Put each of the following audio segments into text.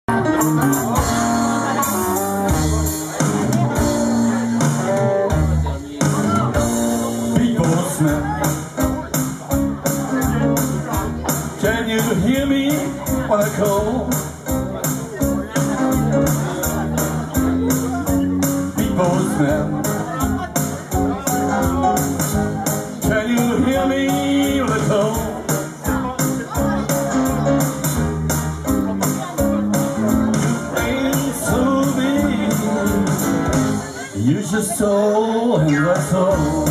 Can you hear me when I call? Big postman, can you hear me when I call? Ain't so big, use your soul and that's all.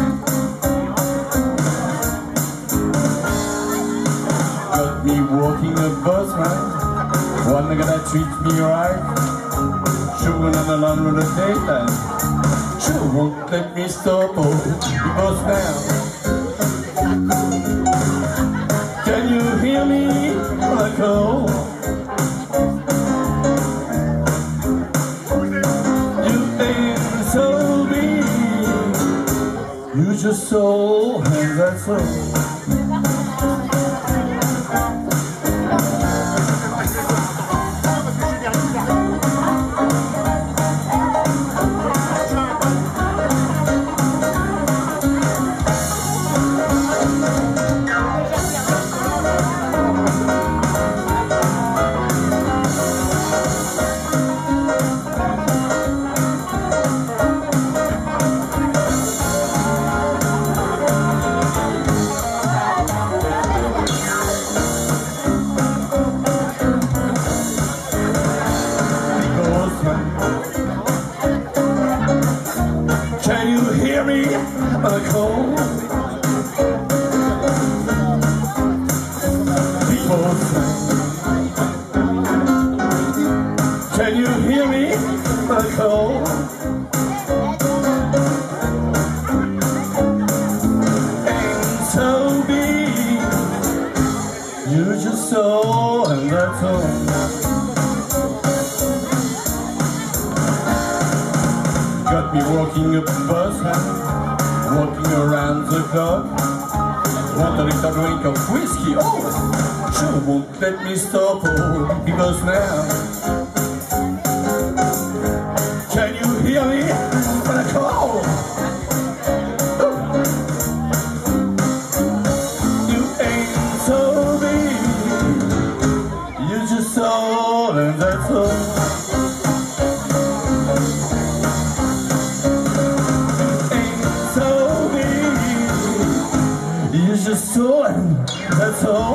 Got me walking a bus ride, one gonna treat me right. Sure another line with a daytime, sure won't let me stop. Oh, because now, can you hear me when I call? You ain't so big, use your soul and that's all. Can you hear me when I call? People say, can you hear me when I call? Ain't so big, use your soul and that's all. Got me walking a bus man, walking around the clock. Want a little drink of whiskey, oh, sure won't let me stop, oh, because now, can you hear me when I call? You ain't so big, use your soul and that's all. Use your soul, that's all.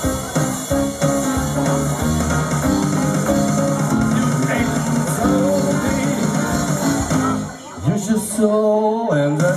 You ain't so big. Use your soul and that's all.